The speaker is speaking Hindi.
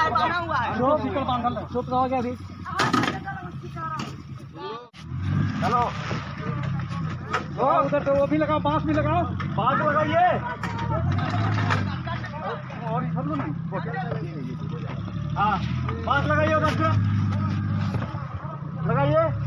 चुप रहो क्या अभी। चलो उधर तो वो भी लगाओ, बांस भी लगाओ, बांस लगाइए और सब लोग नहीं। हाँ बांस लगाइए उधर से लगाइए।